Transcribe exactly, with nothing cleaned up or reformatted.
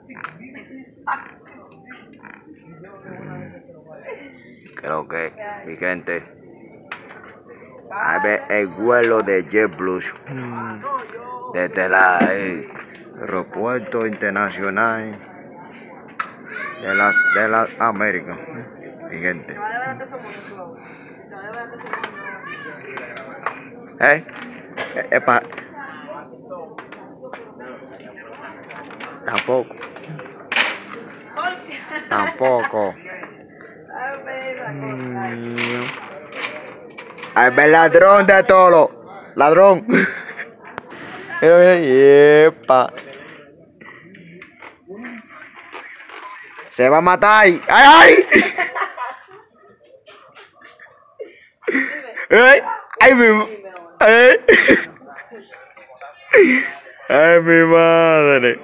Creo que, mi gente, a ver el vuelo de JetBlue mm, desde la eh, aeropuerto internacional de las de las Américas, mi gente. ¿Eh? Epa. Tampoco. Tampoco. Mm. Ay, el ladrón de todo. Ladrón. Mira, mira. Yepa. Se va a matar. ¡Ay, ay! ¡Ay! ¡Ay, mi! ¡Ay! ¡Ay, mi madre!